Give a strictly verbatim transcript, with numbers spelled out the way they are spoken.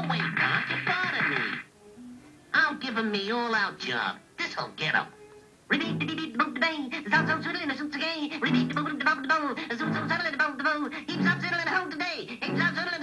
wait, Doc. You bother me. I'll give him the all-out job. This'll get him. Repeat the beat, boom, the bang. The sound so sweet in the suits again. Repeat the boom, the boom, the boom. The suits so subtle in the boom, the boom. Keeps on settling home today. Keeps on settling